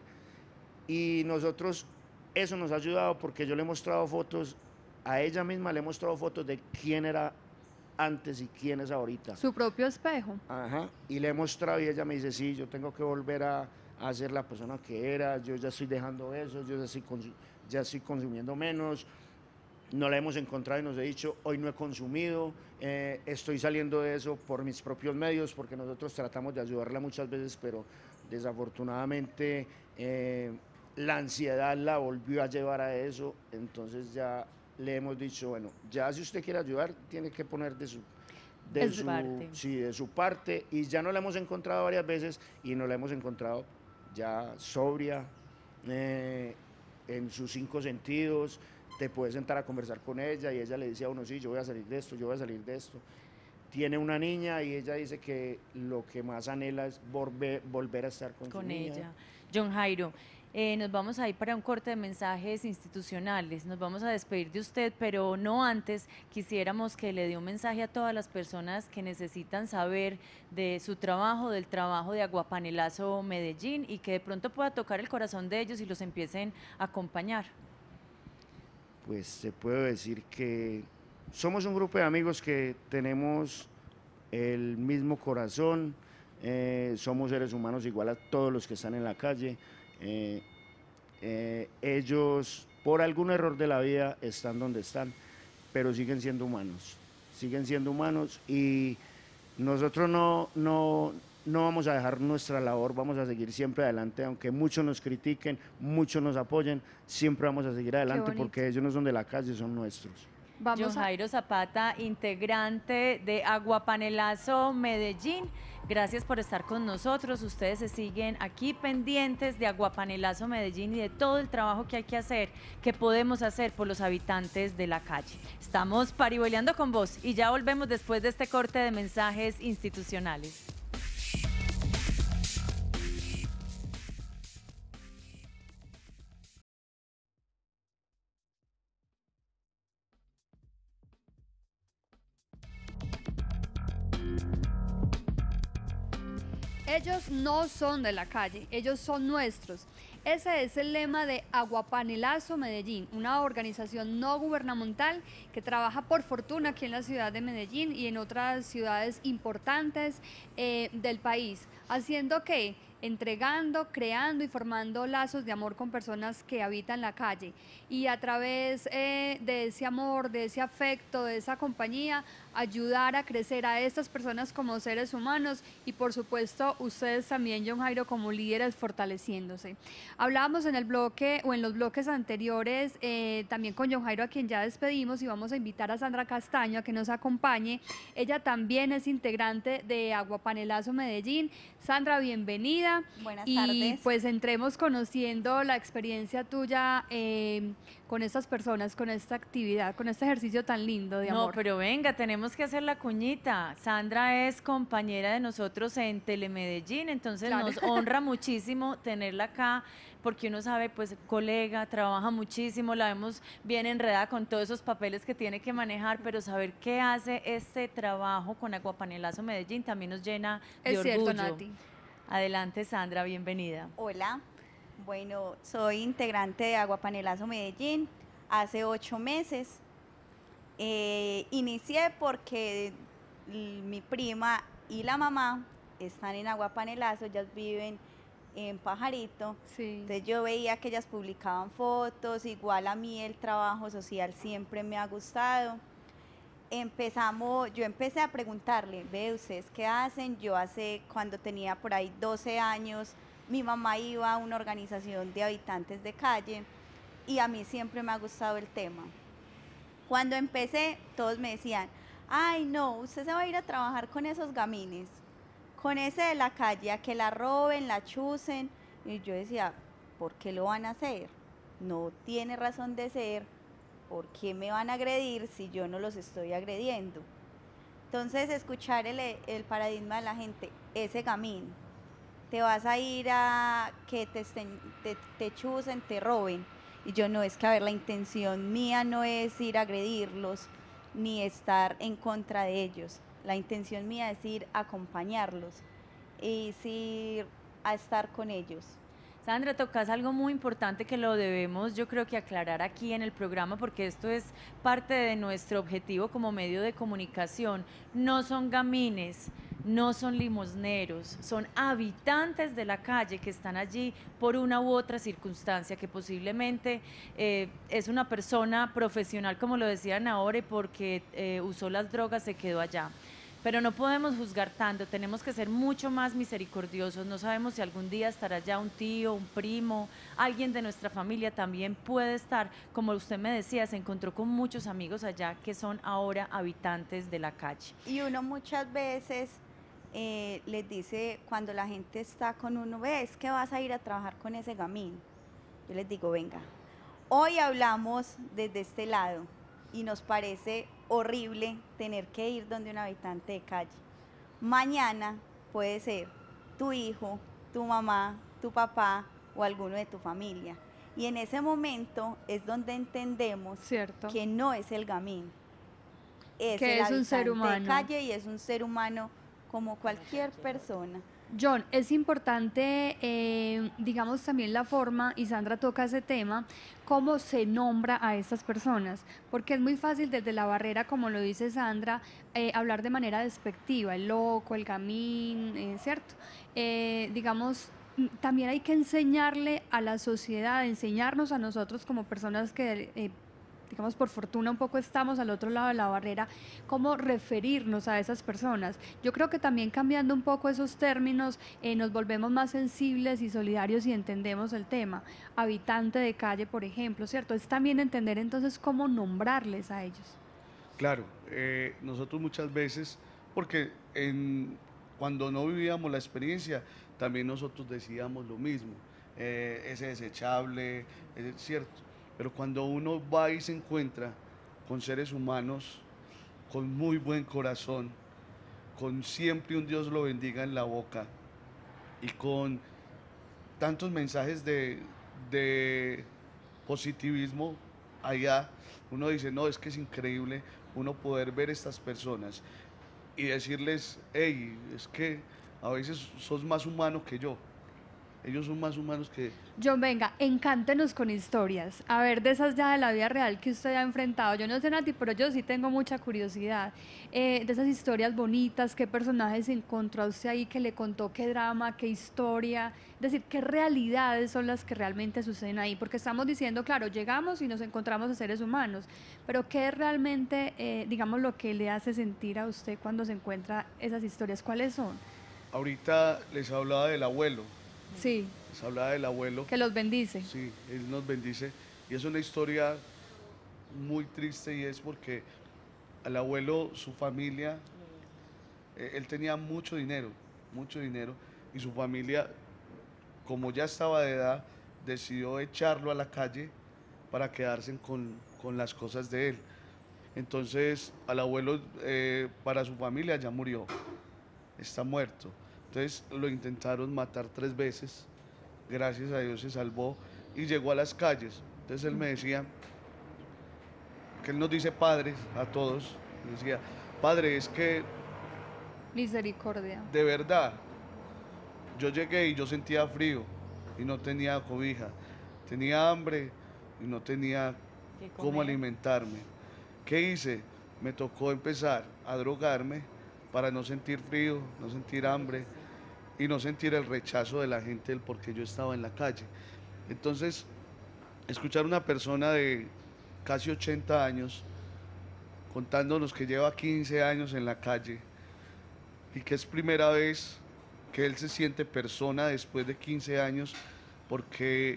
Y nosotros, eso nos ha ayudado porque yo le he mostrado fotos, a ella misma le he mostrado fotos de quién era antes y quién es ahorita. Su propio espejo. Ajá, y le he mostrado y ella me dice, sí, yo tengo que volver a, a ser la persona que era, yo ya estoy dejando eso, yo ya estoy, consu- ya estoy consumiendo menos, no la hemos encontrado y nos he dicho, hoy no he consumido, eh, estoy saliendo de eso por mis propios medios, porque nosotros tratamos de ayudarla muchas veces, pero desafortunadamente eh, la ansiedad la volvió a llevar a eso, entonces ya le hemos dicho, bueno, ya si usted quiere ayudar, tiene que poner de su, de Es su, parte. sí, de su parte, y ya no la hemos encontrado varias veces, y no la hemos encontrado ya sobria, eh, en sus cinco sentidos, te puedes sentar a conversar con ella, y ella le dice a uno, sí, yo voy a salir de esto, yo voy a salir de esto. Tiene una niña y ella dice que lo que más anhela es volver, volver a estar con, Con su niña. ella. John Jairo, eh, nos vamos a ir para un corte de mensajes institucionales, nos vamos a despedir de usted, pero no antes quisiéramos que le dé un mensaje a todas las personas que necesitan saber de su trabajo, del trabajo de Aguapanelazo Medellín y que de pronto pueda tocar el corazón de ellos y los empiecen a acompañar. Pues se puede decir que somos un grupo de amigos que tenemos el mismo corazón, eh, somos seres humanos igual a todos los que están en la calle. eh, eh, ellos, por algún error de la vida, están donde están, pero siguen siendo humanos, siguen siendo humanos y nosotros no, no, no vamos a dejar nuestra labor, vamos a seguir siempre adelante, aunque muchos nos critiquen, muchos nos apoyen, siempre vamos a seguir adelante bonito. porque ellos no son de la calle, son nuestros. John Vamos a, Jairo Zapata, integrante de Aguapanelazo Medellín. Gracias por estar con nosotros. Ustedes se siguen aquí pendientes de Aguapanelazo Medellín y de todo el trabajo que hay que hacer, que podemos hacer por los habitantes de la calle. Estamos parihueleando con vos y ya volvemos después de este corte de mensajes institucionales. ellos no son de la calle, ellos son nuestros. Ese es el lema de Aguapanelazo Medellín, una organización no gubernamental que trabaja por fortuna aquí en la ciudad de Medellín y en otras ciudades importantes eh, del país, haciendo que entregando, creando y formando lazos de amor con personas que habitan la calle. Y a través eh, de ese amor, de ese afecto, de esa compañía, ayudar a crecer a estas personas como seres humanos y por supuesto ustedes también, John Jairo, como líderes fortaleciéndose. Hablábamos en el bloque o en los bloques anteriores eh, también con John Jairo, a quien ya despedimos, y vamos a invitar a Sandra Castaño a que nos acompañe. Ella también es integrante de Aguapanelazo Medellín. Sandra, bienvenida. Buenas y tardes. pues entremos conociendo la experiencia tuya eh, con estas personas, con esta actividad, con este ejercicio tan lindo de amor. No, pero venga, tenemos que hacer la cuñita. Sandra es compañera de nosotros en Telemedellín, entonces Claro. nos honra muchísimo tenerla acá, porque uno sabe, pues, colega, trabaja muchísimo, la vemos bien enredada con todos esos papeles que tiene que manejar, pero saber qué hace este trabajo con Aguapanelazo Medellín también nos llena de Es orgullo. cierto, Nati. Adelante, Sandra, bienvenida. Hola, bueno, soy integrante de Aguapanelazo Medellín hace ocho meses. Eh, inicié porque l- mi prima y la mamá están en Aguapanelazo, ellas viven en Pajarito. Sí. Entonces yo veía que ellas publicaban fotos, igual a mí el trabajo social siempre me ha gustado. Empezamos, yo empecé a preguntarle, ve, ¿ustedes qué hacen? Yo hace, cuando tenía por ahí doce años, mi mamá iba a una organización de habitantes de calle y a mí siempre me ha gustado el tema. Cuando empecé, todos me decían, ay no, usted se va a ir a trabajar con esos gamines, con ese de la calle, a que la roben, la chusen. Y yo decía, ¿por qué lo van a hacer? No tiene razón de ser. ¿Por qué me van a agredir si yo no los estoy agrediendo? Entonces, escuchar el, el paradigma de la gente, ese gamín, te vas a ir a que te, estén, te, te chusen, te roben. Y yo no, es que a ver, la intención mía no es ir a agredirlos, ni estar en contra de ellos. La intención mía es ir a acompañarlos, es ir a estar con ellos. Sandra, tocas algo muy importante que lo debemos, yo creo que aclarar aquí en el programa, porque esto es parte de nuestro objetivo como medio de comunicación. No son gamines, no son limosneros, son habitantes de la calle que están allí por una u otra circunstancia, que posiblemente eh, es una persona profesional, como lo decían ahora, y porque eh, usó las drogas se quedó allá. Pero no podemos juzgar tanto, tenemos que ser mucho más misericordiosos. No sabemos si algún día estará allá un tío, un primo, alguien de nuestra familia también puede estar. Como usted me decía, se encontró con muchos amigos allá que son ahora habitantes de la calle. Y uno muchas veces eh, les dice, cuando la gente está con uno, ves que vas a ir a trabajar con ese gamín. Yo les digo, venga, hoy hablamos desde este lado y nos parece horrible tener que ir donde un habitante de calle. Mañana puede ser tu hijo, tu mamá, tu papá o alguno de tu familia. Y en ese momento es donde entendemos Cierto. que no es el gamín, es Que el es un ser habitante humano. de calle y es un ser humano como cualquier persona. John, es importante, eh, digamos, también la forma, y Sandra toca ese tema, cómo se nombra a estas personas, porque es muy fácil desde la barrera, como lo dice Sandra, eh, hablar de manera despectiva, el loco, el gamín, eh, ¿cierto? Eh, digamos, mm, también hay que enseñarle a la sociedad, enseñarnos a nosotros como personas que... eh, digamos, por fortuna un poco estamos al otro lado de la barrera, cómo referirnos a esas personas. Yo creo que también cambiando un poco esos términos, eh, nos volvemos más sensibles y solidarios y entendemos el tema. Habitante de calle, por ejemplo, ¿cierto? Es también entender entonces cómo nombrarles a ellos. Claro, eh, nosotros muchas veces, porque en, cuando no vivíamos la experiencia, también nosotros decíamos lo mismo, eh, ese desechable, es cierto. Pero cuando uno va y se encuentra con seres humanos con muy buen corazón, con siempre un Dios lo bendiga en la boca y con tantos mensajes de, de positivismo allá, uno dice, no, es que es increíble uno poder ver estas personas y decirles, hey, es que a veces sos más humano que yo. Ellos son más humanos que... John, venga, encántenos con historias. A ver, de esas ya de la vida real que usted ha enfrentado. Yo no sé, Nati, pero yo sí tengo mucha curiosidad. Eh, de esas historias bonitas, ¿qué personajes encontró usted ahí que le contó qué drama, qué historia? Es decir, ¿qué realidades son las que realmente suceden ahí? Porque estamos diciendo, claro, llegamos y nos encontramos a seres humanos, pero ¿qué es realmente, eh, digamos, lo que le hace sentir a usted cuando se encuentra esas historias? ¿Cuáles son? Ahorita les hablaba del abuelo, Sí, les hablaba del abuelo. que los bendice. Sí, él nos bendice. Y es una historia muy triste y es porque al abuelo, su familia, eh, él tenía mucho dinero, mucho dinero, y su familia, como ya estaba de edad, decidió echarlo a la calle para quedarse con, con las cosas de él. Entonces, al abuelo, eh, para su familia ya murió, está muerto. Entonces, lo intentaron matar tres veces, gracias a Dios se salvó y llegó a las calles. Entonces, él me decía, que él nos dice padres a todos, me decía, padre, es que Misericordia. de verdad, yo llegué y yo sentía frío y no tenía cobija, tenía hambre y no tenía ¿Qué cómo comer? alimentarme. ¿Qué hice? Me tocó empezar a drogarme para no sentir frío, no sentir hambre y no sentir el rechazo de la gente del por qué yo estaba en la calle. Entonces, escuchar a una persona de casi ochenta años contándonos que lleva quince años en la calle y que es primera vez que él se siente persona después de quince años, porque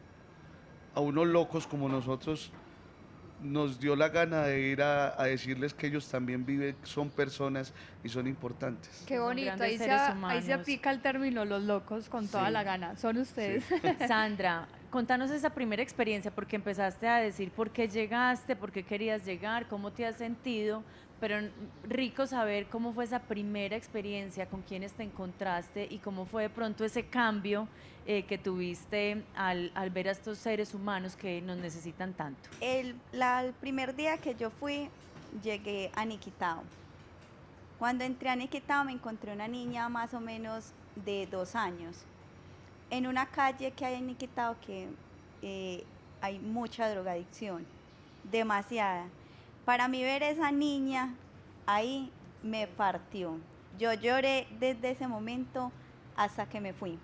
a unos locos como nosotros nos dio la gana de ir a, a decirles que ellos también viven, son personas y son importantes. Qué Son bonito, grandes ahí se, seres ahí se humanos. aplica el término los locos con toda Sí. la gana, son ustedes. Sandra, contanos esa primera experiencia, porque empezaste a decir por qué llegaste, por qué querías llegar, cómo te has sentido, pero n- rico saber cómo fue esa primera experiencia, con quiénes te encontraste y cómo fue de pronto ese cambio eh, que tuviste al, al ver a estos seres humanos que nos necesitan tanto. El, la- el primer día que yo fui, llegué a Niquitao. Cuando entré a Niquitao me encontré una niña más o menos de dos años, en una calle que hay en Niquitao que eh, hay mucha drogadicción, demasiada. Para mí ver esa niña ahí me partió. Yo lloré desde ese momento hasta que me fui.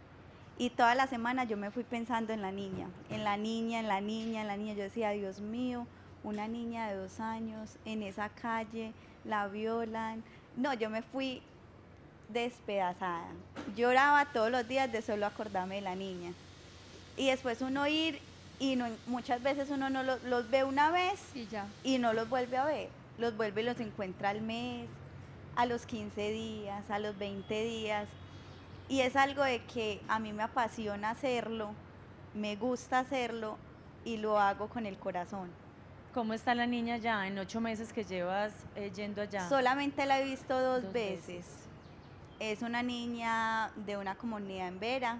Y toda la semana yo me fui pensando en la niña, en la niña, en la niña, en la niña. Yo decía, Dios mío, una niña de dos años en esa calle, la violan. No, yo me fui despedazada. Lloraba todos los días de solo acordarme de la niña. Y después uno ir, y no- muchas veces uno no lo- los ve una vez Y ya. y no los vuelve a ver. Los vuelve y los encuentra al mes, a los quince días, a los veinte días. Y es algo de que a mí me apasiona hacerlo, me gusta hacerlo y lo hago con el corazón. ¿Cómo está la niña ya en ocho meses que llevas eh, yendo allá? Solamente la he visto dos, Dos veces. veces. Es una niña de una comunidad en Vera.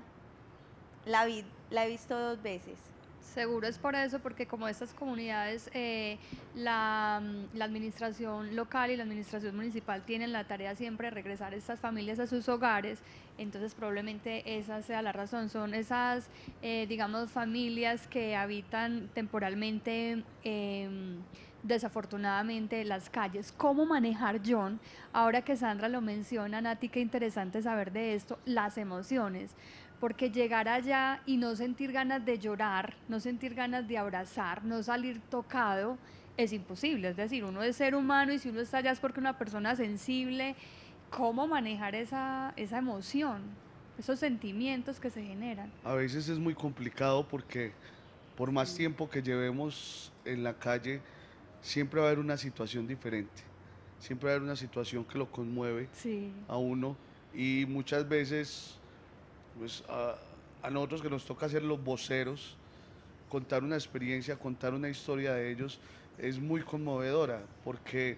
La, vi- la he visto dos veces. Seguro es por eso, porque como estas comunidades, eh, la, mm, la administración local y la administración municipal tienen la tarea siempre de regresar a estas familias a sus hogares, entonces probablemente esa sea la razón. Son esas, eh, digamos, familias que habitan temporalmente, em, desafortunadamente, las calles. ¿Cómo manejar, John? Ahora que Sandra lo menciona, Nati, qué interesante saber de esto, las emociones. Porque llegar allá y no sentir ganas de llorar, no sentir ganas de abrazar, no salir tocado, es imposible. Es decir, uno es ser humano y si uno está allá es porque una persona sensible. ¿Cómo manejar esa, esa emoción, esos sentimientos que se generan? A veces es muy complicado porque por más tiempo que llevemos en la calle, siempre va a haber una situación diferente, siempre va a haber una situación que lo conmueve Sí. a uno y muchas veces pues, a, a nosotros que nos toca ser los voceros, contar una experiencia, contar una historia de ellos es muy conmovedora porque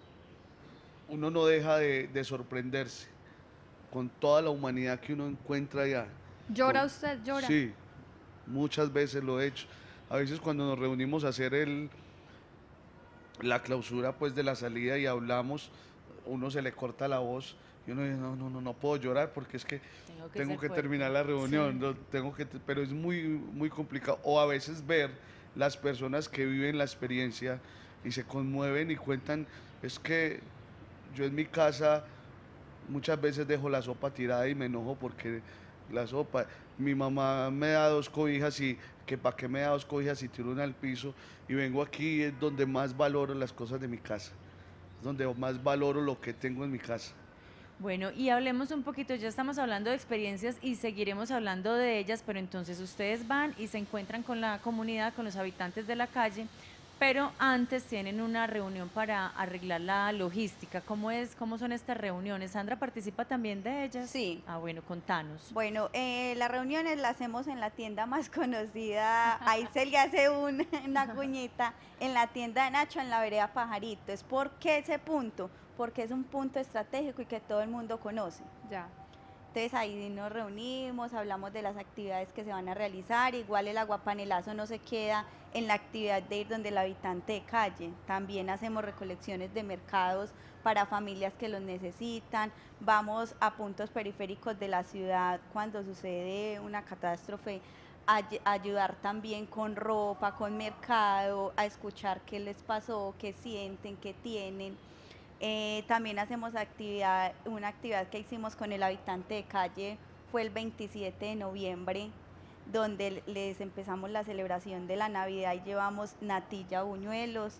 uno no deja de, de sorprenderse con toda la humanidad que uno encuentra allá. ¿Llora Con- usted? ¿Llora? Sí, muchas veces lo he hecho. A veces cuando nos reunimos a hacer el, la clausura pues de la salida y hablamos, uno se le corta la voz Y uno dice, no, no, no, no puedo llorar porque es que Tengo que tengo ser que fuerte. terminar la reunión, Sí. no, tengo que, te- pero es muy, muy complicado. O a veces ver las personas que viven la experiencia y se conmueven y cuentan, es que yo en mi casa muchas veces dejo la sopa tirada y me enojo porque la sopa, mi mamá me da dos cobijas y que para qué me da dos cobijas y tiro una al piso y vengo aquí es donde más valoro las cosas de mi casa, es donde más valoro lo que tengo en mi casa. Bueno, y hablemos un poquito, ya estamos hablando de experiencias y seguiremos hablando de ellas, pero entonces ustedes van y se encuentran con la comunidad, con los habitantes de la calle, pero antes tienen una reunión para arreglar la logística. ¿Cómo es, cómo son estas reuniones? ¿Sandra participa también de ellas? Sí. Ah, bueno, contanos. Bueno, eh, las reuniones las hacemos en la tienda más conocida, ahí se le hace un- una cuñita, en la tienda de Nacho, en la vereda Pajaritos. ¿Por qué ese punto? Porque es un punto estratégico y que todo el mundo conoce. Ya. Entonces ahí nos reunimos, hablamos de las actividades que se van a realizar, igual el aguapanelazo no se queda en la actividad de ir donde el habitante de calle, también hacemos recolecciones de mercados para familias que los necesitan, vamos a puntos periféricos de la ciudad cuando sucede una catástrofe, a ay- ayudar también con ropa, con mercado, a escuchar qué les pasó, qué sienten, qué tienen. Eh, también hacemos actividad, una actividad que hicimos con el habitante de calle fue el veintisiete de noviembre, donde les empezamos la celebración de la Navidad y llevamos natilla, buñuelos.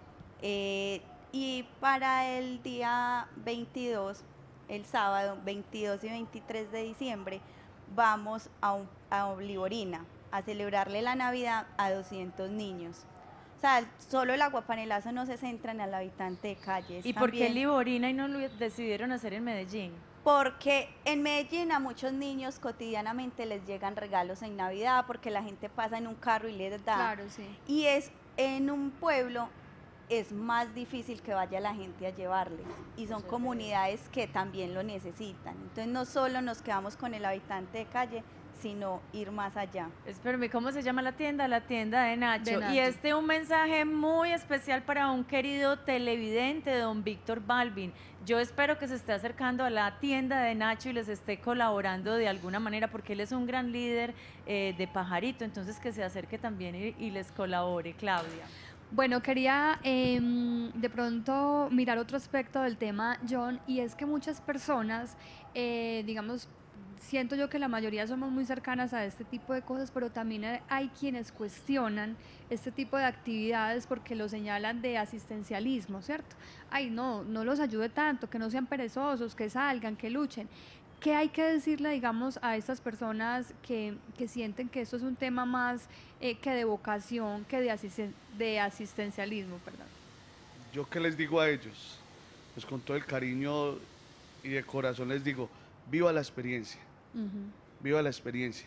Eh, y para el día veintidós, el sábado veintidós y veintitrés de diciembre, vamos a, un, a Olivorina a celebrarle la Navidad a doscientos niños. O sea, solo el aguapanelazo no se centra en el habitante de calle. es ¿Y por qué también- Liborina y no lo decidieron hacer en Medellín? Porque en Medellín a muchos niños cotidianamente les llegan regalos en Navidad porque la gente pasa en un carro y les da. Claro, sí. Y es en un pueblo es más difícil que vaya la gente a llevarles y son comunidades que también lo necesitan. Entonces no solo nos quedamos con el habitante de calle, sino ir más allá. Espérame, ¿cómo se llama la tienda? La tienda de Nacho. De Nacho. Y este un mensaje muy especial para un querido televidente, don Víctor Balvin. Yo espero que se esté acercando a la tienda de Nacho y les esté colaborando de alguna manera, porque él es un gran líder eh, de Pajarito, entonces que se acerque también y, y les colabore, Claudia. Bueno, quería em, de pronto mirar otro aspecto del tema, John, y es que muchas personas, eh, digamos, siento yo que la mayoría somos muy cercanas a este tipo de cosas, pero también hay- hay quienes cuestionan este tipo de actividades porque lo señalan de asistencialismo, ¿cierto? Ay, no, no los ayude tanto, que no sean perezosos, que salgan, que luchen. ¿Qué hay que decirle, digamos, a estas personas que, que sienten que esto es un tema más eh, que de vocación, que de, asisten- de asistencialismo, perdón? Yo qué les digo a ellos, pues con todo el cariño y de corazón les digo, viva la experiencia, Ujú. viva la experiencia.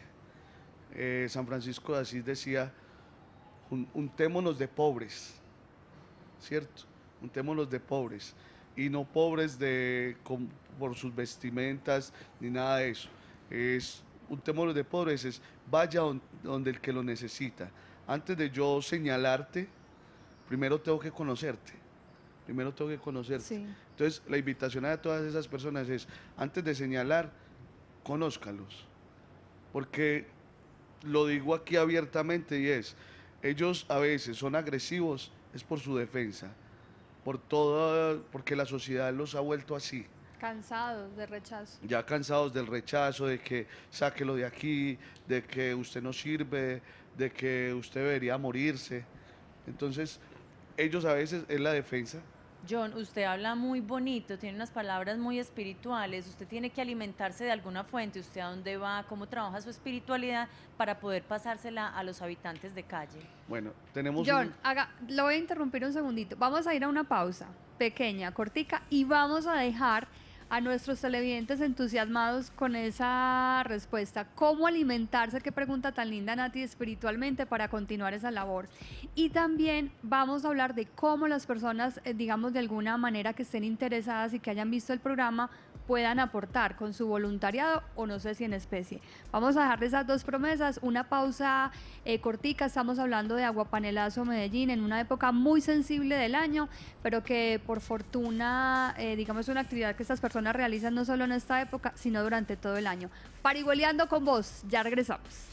Eh, San Francisco de Asís decía, "Un- untémonos de pobres, ¿cierto? Untémonos de pobres, y no pobres de, con- por sus vestimentas ni nada de eso. Es, untémonos de pobres, es vaya don- donde el que lo necesita. Antes de yo señalarte, primero tengo que conocerte. Primero tengo que conocerte. Sí. Entonces, la invitación a todas esas personas es, antes de señalar, conózcalos. Porque lo digo aquí abiertamente y es, ellos a veces son agresivos, es por su defensa, por todo, porque la sociedad los ha vuelto así. Cansados de rechazo. Ya cansados del rechazo, de que sáquelo de aquí, de que usted no sirve, de que usted debería morirse. Entonces, ellos a veces es la defensa. John, usted habla muy bonito, tiene unas palabras muy espirituales, usted tiene que alimentarse de alguna fuente, usted a dónde va, cómo trabaja su espiritualidad para poder pasársela a los habitantes de calle. Bueno, tenemos John, un- haga, lo voy a interrumpir un segundito. Vamos a ir a una pausa pequeña, cortica, y vamos a dejar a nuestros televidentes entusiasmados con esa respuesta. ¿Cómo alimentarse? Qué pregunta tan linda, Nati, espiritualmente para continuar esa labor. Y también vamos a hablar de cómo las personas, eh, digamos, de alguna manera que estén interesadas y que hayan visto el programa, puedan aportar con su voluntariado o no sé si en especie. Vamos a dejar esas dos promesas, una pausa eh, cortica, estamos hablando de Aguapanelazo Medellín en una época muy sensible del año, pero que por fortuna, eh, digamos, es una actividad que estas personas realizan no solo en esta época, sino durante todo el año. Parihueliando con vos, ya regresamos.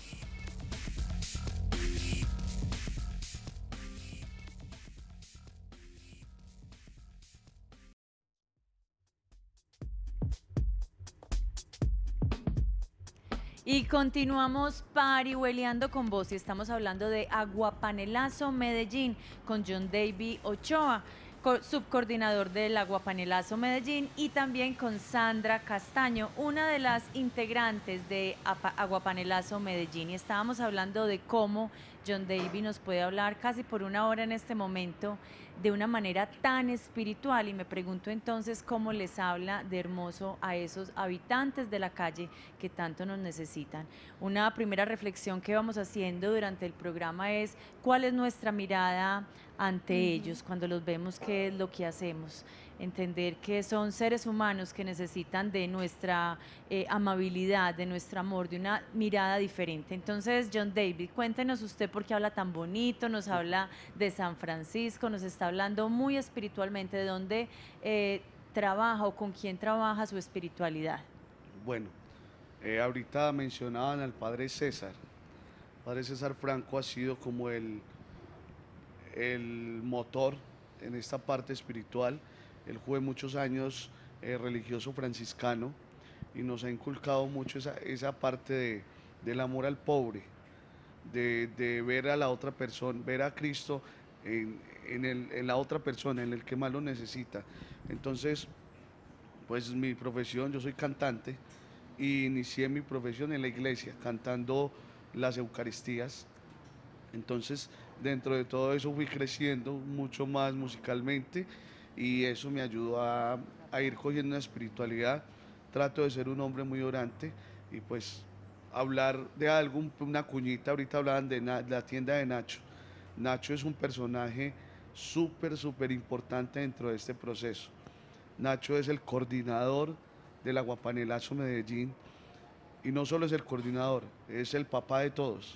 Y continuamos parihueliando con vos y estamos hablando de Aguapanelazo Medellín con John David Ochoa, subcoordinador del Aguapanelazo Medellín, y también con Sandra Castaño, una de las integrantes de Aguapanelazo Medellín. Y estábamos hablando de cómo John David nos puede hablar casi por una hora en este momento de una manera tan espiritual, y me pregunto entonces cómo les habla de hermoso a esos habitantes de la calle que tanto nos necesitan. Una primera reflexión que vamos haciendo durante el programa es cuál es nuestra mirada ante uh-huh. ellos cuando los vemos, qué es lo que hacemos. Entender que son seres humanos que necesitan de nuestra eh, amabilidad, de nuestro amor, de una mirada diferente. Entonces, John David, cuéntenos usted por qué habla tan bonito, nos habla de San Francisco, nos está hablando muy espiritualmente, de dónde eh, trabaja o con quién trabaja su espiritualidad. Bueno, eh, ahorita mencionaban al padre César. El padre César Franco ha sido como el, el motor en esta parte espiritual. Él fue muchos años eh, religioso franciscano y nos ha inculcado mucho esa, esa parte de, del amor al pobre, de, de ver a la otra persona, ver a Cristo en, en, el, en la otra persona, en el que más lo necesita. Entonces, pues mi profesión, yo soy cantante y inicié mi profesión en la iglesia, cantando las Eucaristías. Entonces, dentro de todo eso fui creciendo mucho más musicalmente, y eso me ayudó a, a ir cogiendo una espiritualidad. Trato de ser un hombre muy orante y pues hablar de algo, una cuñita. Ahorita hablaban de, na, de la tienda de Nacho. Nacho es un personaje súper, súper importante dentro de este proceso. Nacho es el coordinador del Aguapanelazo Medellín, y no solo es el coordinador, es el papá de todos.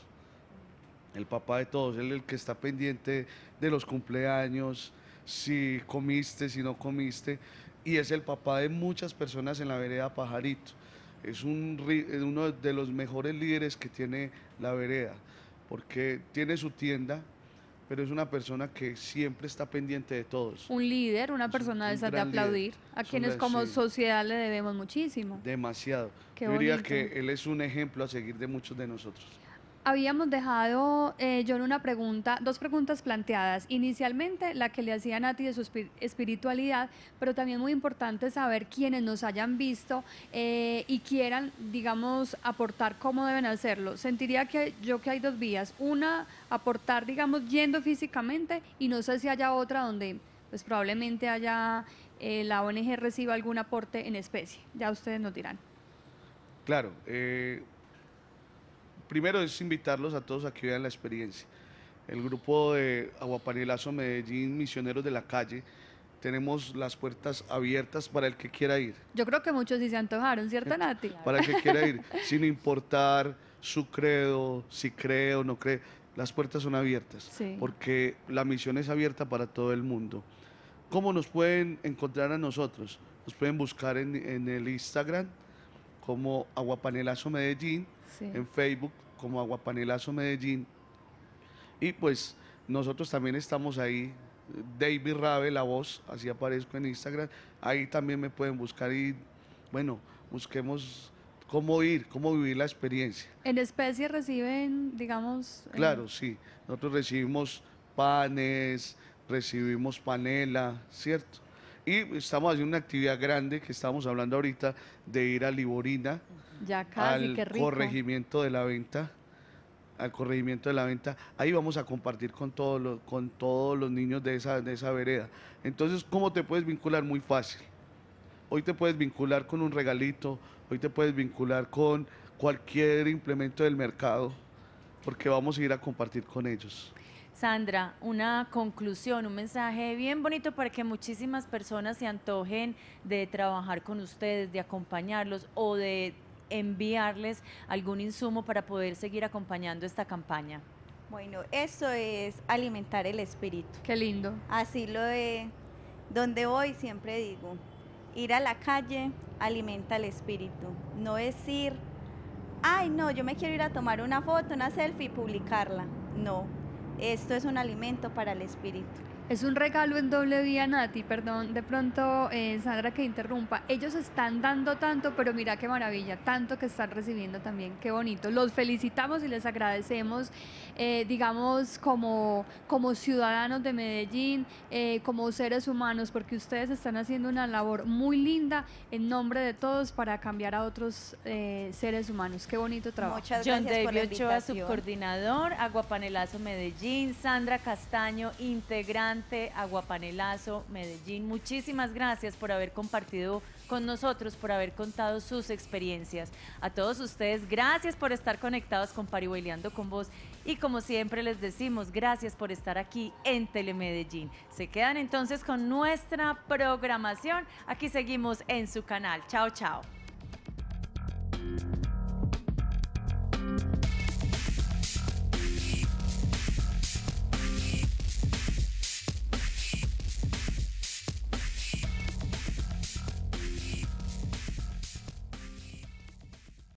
El papá de todos, él es el que está pendiente de los cumpleaños, si comiste, si no comiste, y es el papá de muchas personas en la vereda Pajarito. Es un, uno de los mejores líderes que tiene la vereda, porque tiene su tienda, pero es una persona que siempre está pendiente de todos. Un líder, una persona de esas de aplaudir, líder. A quienes como sí. sociedad le debemos muchísimo. Demasiado. Qué Yo diría bonito. Que él es un ejemplo a seguir de muchos de nosotros. Habíamos dejado, eh, John, una pregunta, dos preguntas planteadas. Inicialmente, la que le hacía Nati de su espiritualidad, pero también muy importante saber quienes nos hayan visto eh, y quieran, digamos, aportar cómo deben hacerlo. Sentiría que yo que hay dos vías. Una, aportar, digamos, yendo físicamente, y no sé si haya otra donde pues probablemente haya eh, la O N G reciba algún aporte en especie. Ya ustedes nos dirán. Claro, eh... primero es invitarlos a todos a que vean la experiencia. El grupo de Aguapanelazo Medellín, Misioneros de la Calle, tenemos las puertas abiertas para el que quiera ir. Yo creo que muchos sí se antojaron, ¿cierto, Nati? Para el que quiera ir, sin importar su credo, si cree o no cree, las puertas son abiertas, sí. Porque la misión es abierta para todo el mundo. ¿Cómo nos pueden encontrar a nosotros? Nos pueden buscar en, en el Instagram como Aguapanelazo Medellín, sí. En Facebook como Aguapanelazo Medellín, y pues nosotros también estamos ahí, David Rabe, la voz, así aparezco en Instagram, ahí también me pueden buscar y bueno, busquemos cómo ir, cómo vivir la experiencia. ¿En especie reciben, digamos? Claro, eh... sí, nosotros recibimos panes, recibimos panela, ¿cierto? Y estamos haciendo una actividad grande que estamos hablando ahorita de ir a Liborina, ya casi, al qué rico. corregimiento de la venta, al corregimiento de la venta. Ahí vamos a compartir con todos los, con todos los niños de esa, de esa vereda. Entonces, ¿cómo te puedes vincular? Muy fácil. Hoy te puedes vincular con un regalito, hoy te puedes vincular con cualquier implemento del mercado, porque vamos a ir a compartir con ellos. Sandra, una conclusión, un mensaje bien bonito para que muchísimas personas se antojen de trabajar con ustedes, de acompañarlos o de enviarles algún insumo para poder seguir acompañando esta campaña. Bueno, eso es alimentar el espíritu. Qué lindo. Así lo de donde voy siempre digo, ir a la calle alimenta el espíritu. No es ir, ay no, yo me quiero ir a tomar una foto, una selfie y publicarla. No, esto es un alimento para el espíritu. Es un regalo en doble vía, Nati, perdón, de pronto, eh, Sandra, que interrumpa. Ellos están dando tanto, pero mira qué maravilla, tanto que están recibiendo también, qué bonito. Los felicitamos y les agradecemos, eh, digamos, como, como ciudadanos de Medellín, eh, como seres humanos, porque ustedes están haciendo una labor muy linda en nombre de todos para cambiar a otros eh, seres humanos. Qué bonito trabajo. Muchas John gracias por la David Ochoa, invitación. subcoordinador, Aguapanelazo Medellín, Sandra Castaño, integrante Aguapanelazo Medellín. Muchísimas gracias por haber compartido con nosotros, por haber contado sus experiencias. A todos ustedes, gracias por estar conectados con Parihueliando con Vos. Y como siempre les decimos, gracias por estar aquí en Telemedellín. Se quedan entonces con nuestra programación. Aquí seguimos en su canal. Chao, chao.